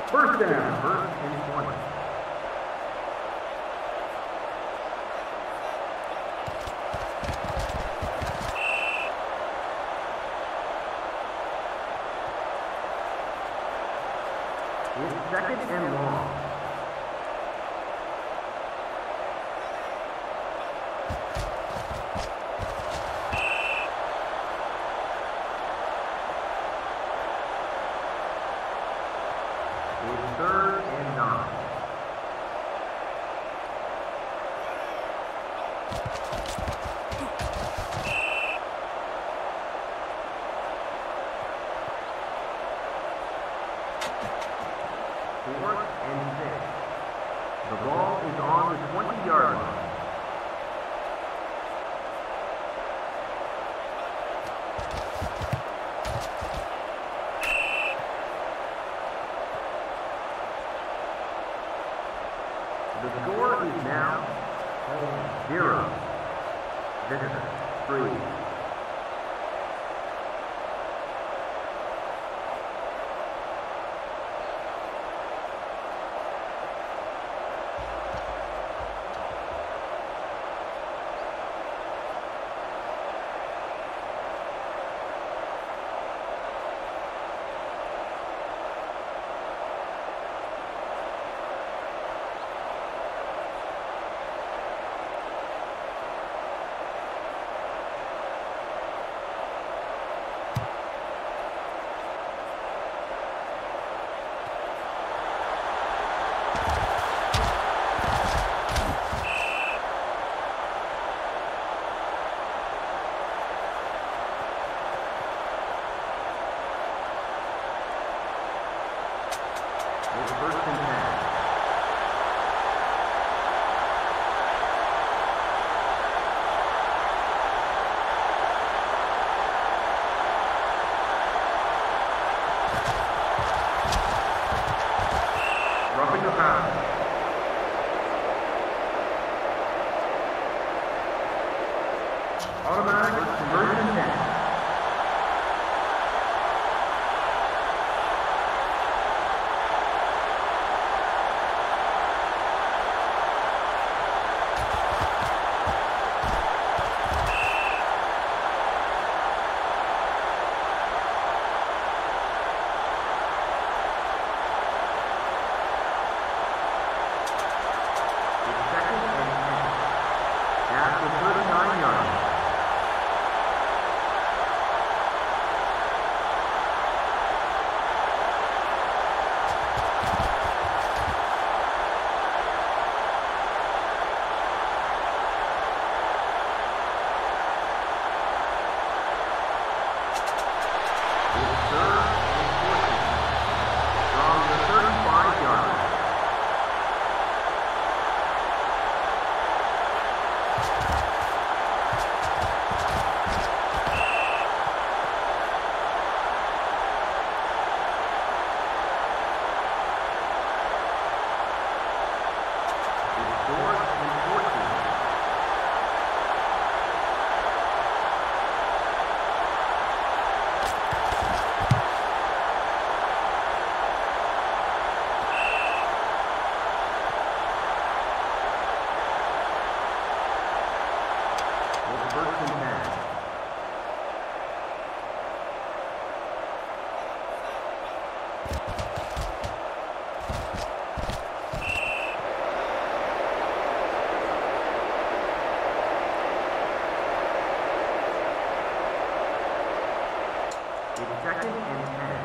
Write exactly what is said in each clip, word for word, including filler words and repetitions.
First down, first and twenty. It's second and long. It's third and nine. Fourth and six. The ball is on the twenty-yard line. The score is now home zero, visitor three. It's first and ten. Roughing the pass. Automatic conversion net. First and ten. It's second and ten.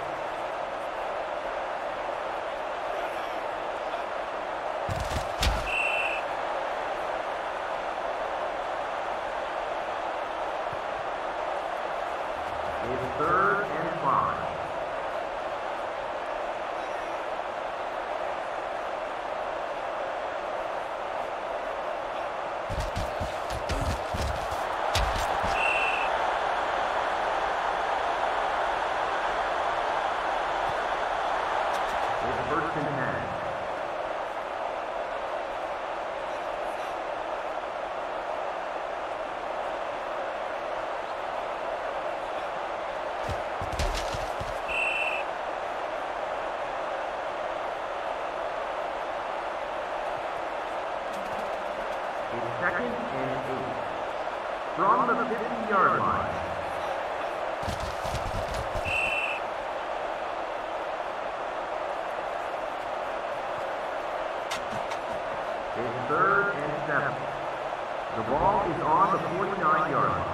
It's third and five. It's first and ten. from the fifty-yard line. It's third and seven. The ball is on the forty-nine-yard line.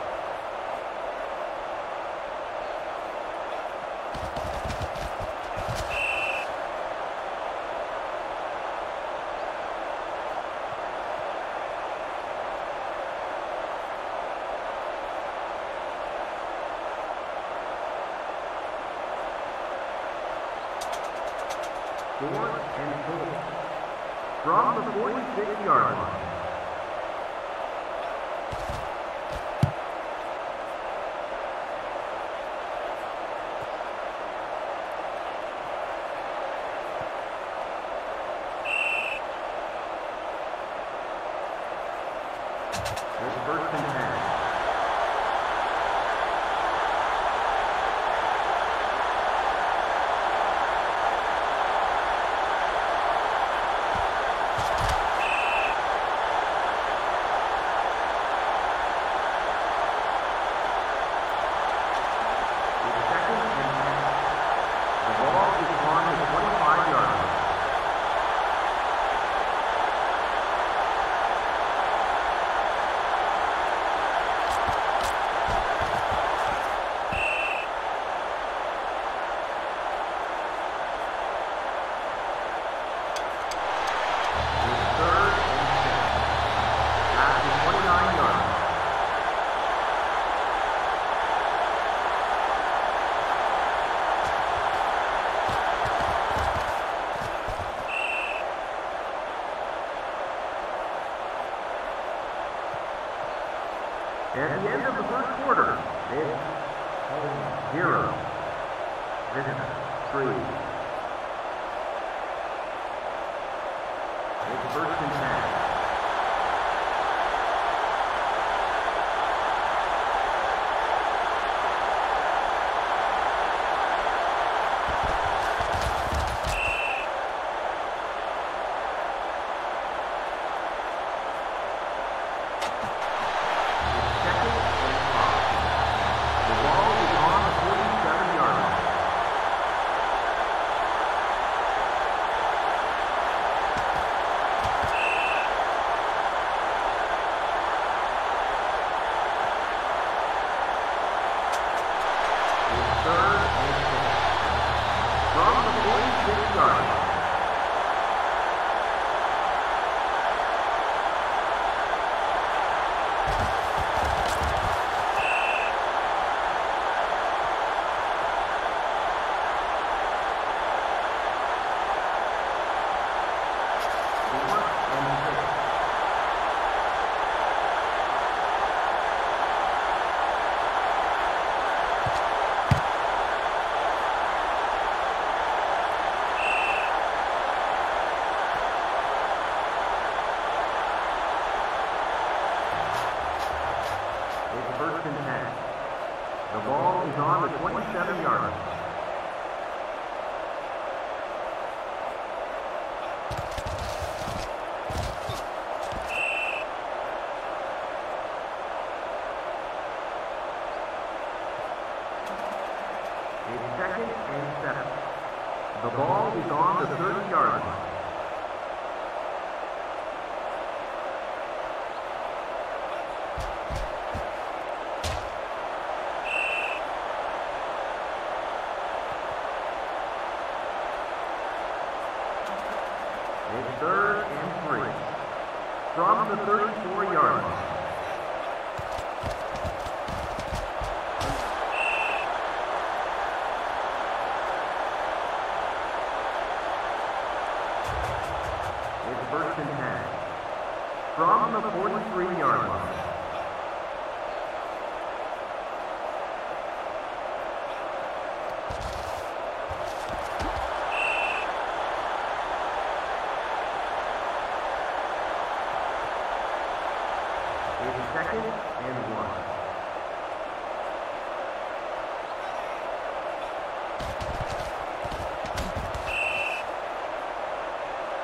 Fourth and four. From the forty-six-yard line. It's first and ten. At the end of the first quarter, it's home zero, visitor three. It's first and ten. First and ten. The ball is on the twenty-seven-yard line. It's second and seven. The ball is on the thirty-yard line. It's third and three. From the thirty-four-yard line. It's first and ten. From the forty-three-yard line. It's second and one.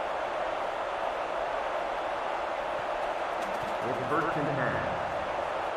It's first and ten.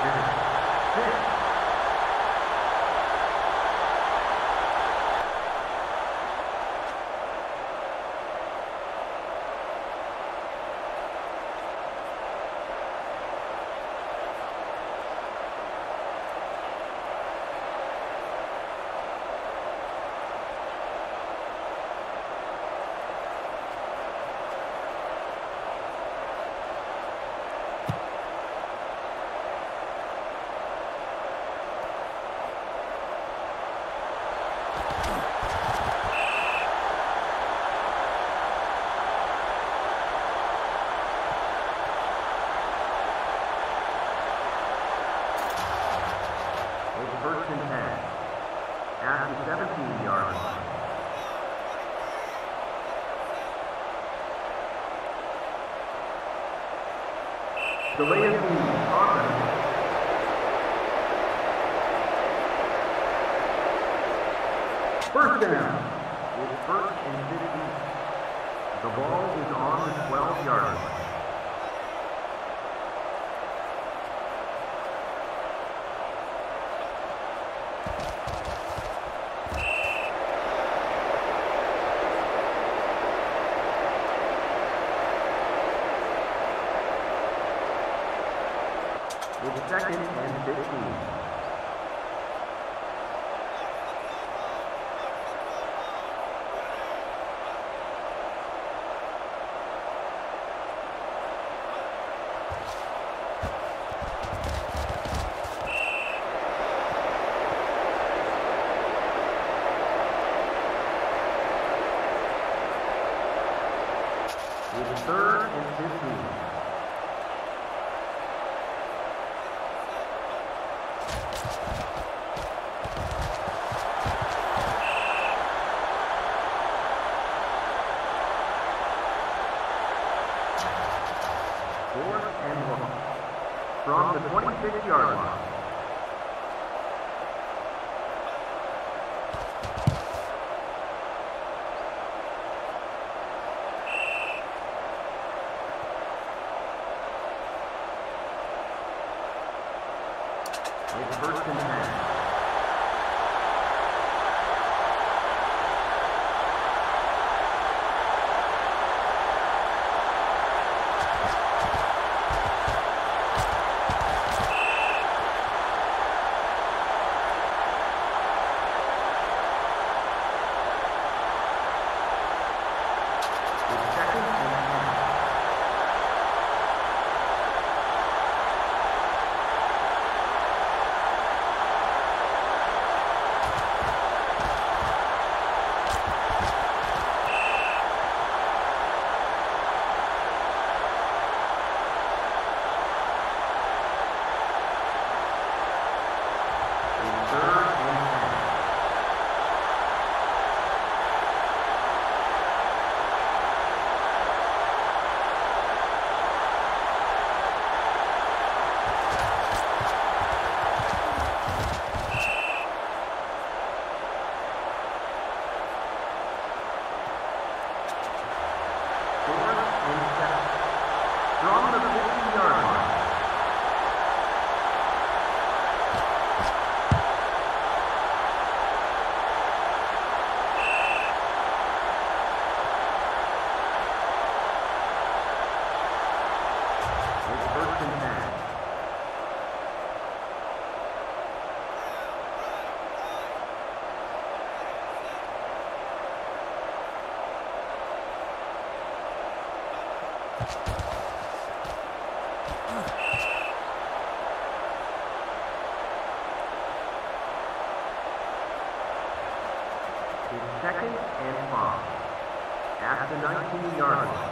first and ten. At the seventeen-yard line. Delay of game, offense. First down. It's first and fifteen. The ball is on the twelve-yard line. It's second and fifteen. It's third and fifteen. Fourth and one. From the twenty-six-yard line. It's first and ten. From the fifty-yard line. It's first and ten. It's second and five. At the nineteen-yard line.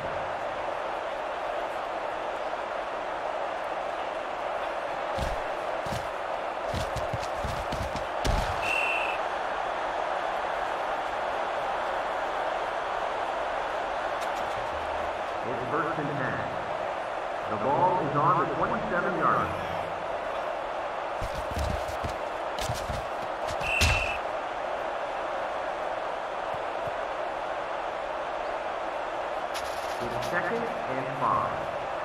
It's first and ten. The ball is on the twenty-seven-yard line. It's second and five.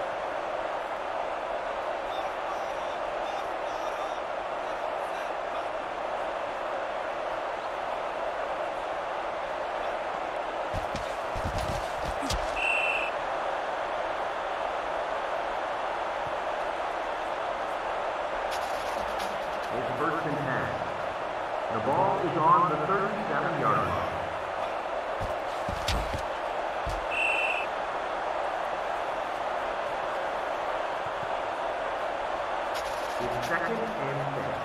It's first and ten. The ball is on the thirty-seven-yard line. It's second and six.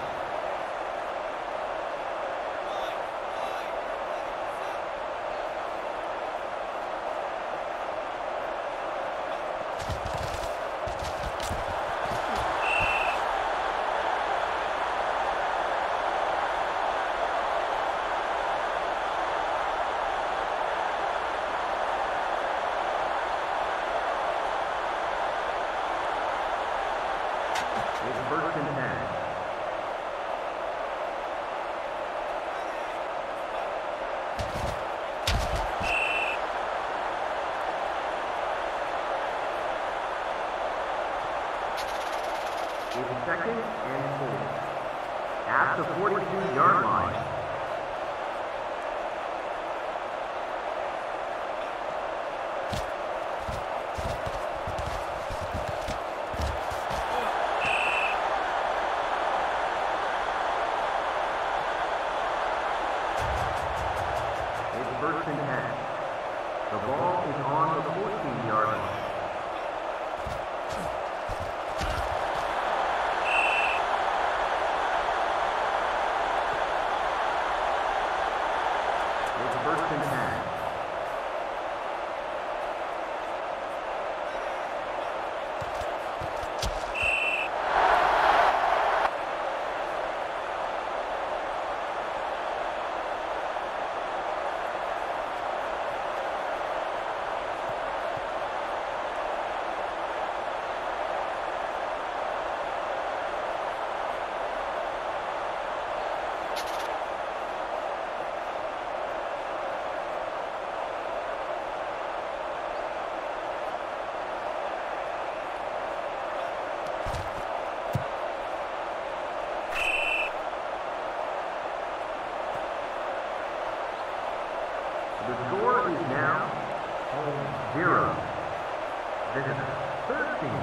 at the forty-two-yard line. It's first and ten. The ball is on the fourteen-yard line. First and ten. The score is now home zero. Visitor thirteen.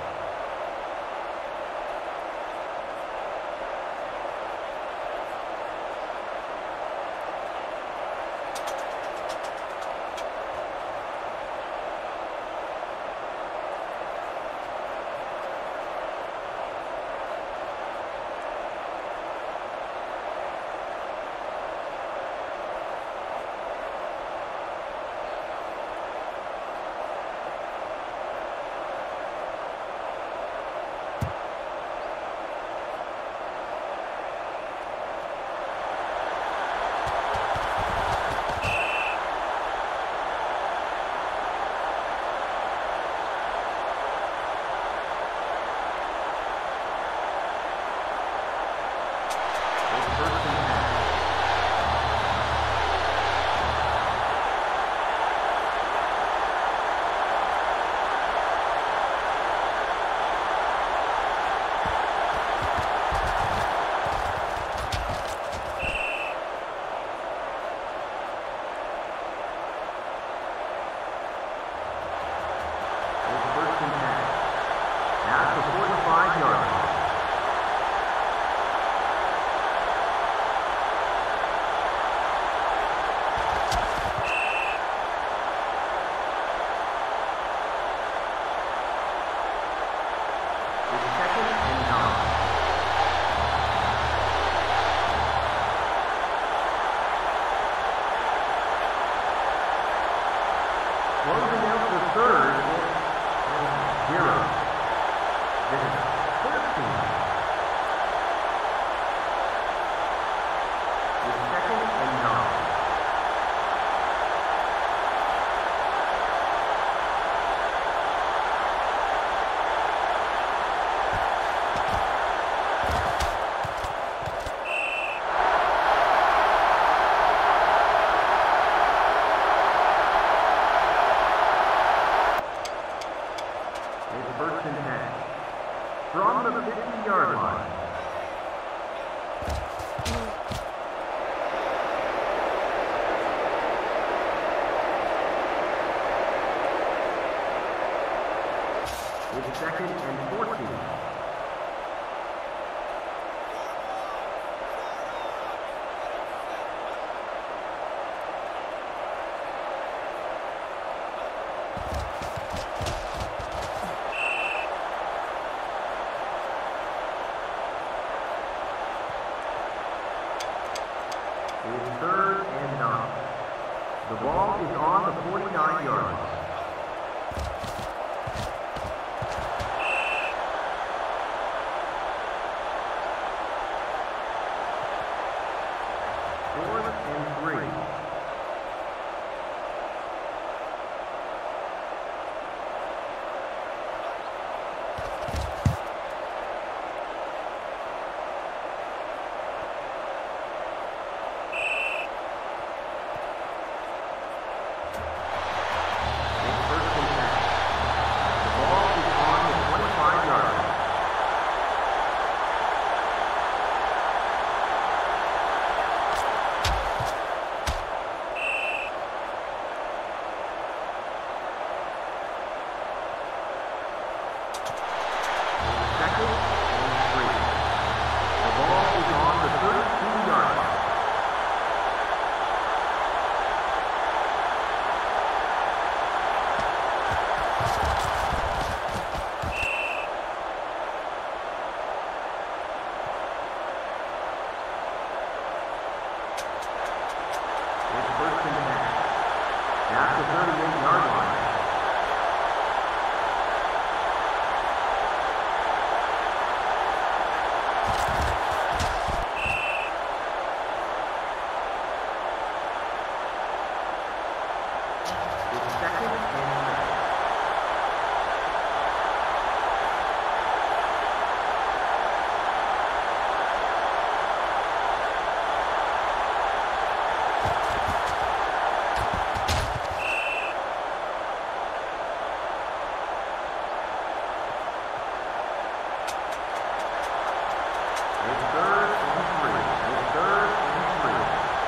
At the forty-five-yard line. It's second and nine. Closing out the third, zero. thirteen. With second and nine. It's first and ten. From the fifty-yard line. It's second and fourteen. It's third and nine. The ball is on the forty-nine-yard line. Fourth and three. third and three. It's third and three.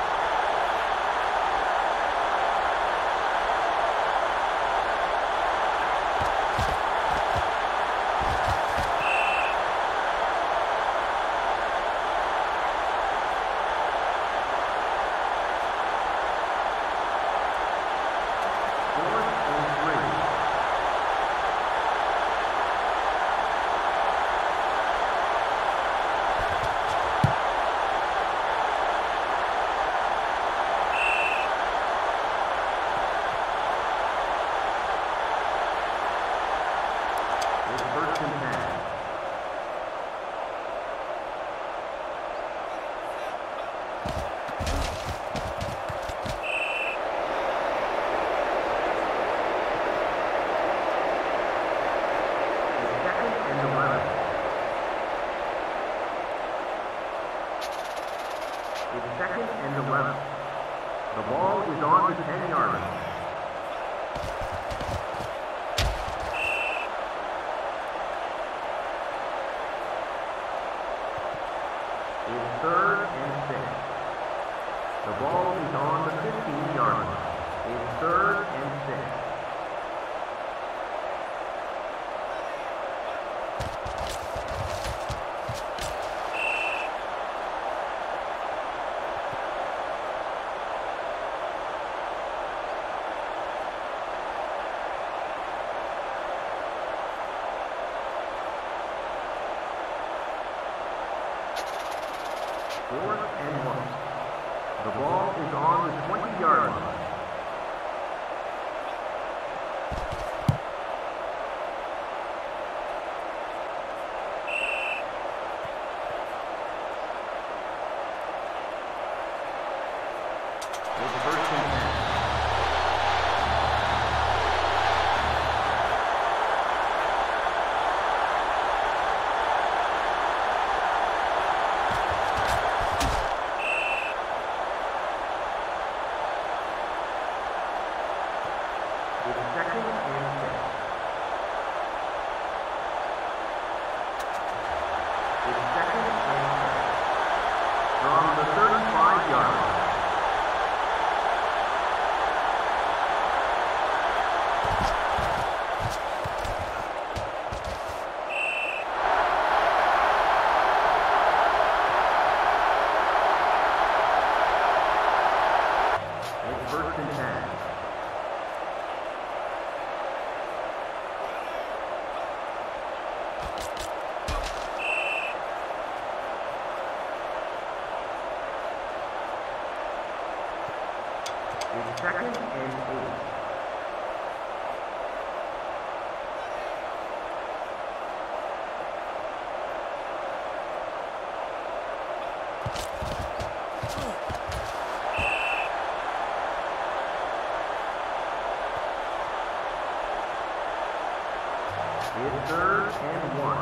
It's second and eleven. The ball is on the ten-yard line. It's third and six. The ball is on the fifteen-yard line. It's third and six. Fourth and one. The ball is on the twenty-yard line. It's first and ten. It's second and six. It's second and six. From the thirty-five-yard line. It's first and ten. It's second and eight. It's third and one.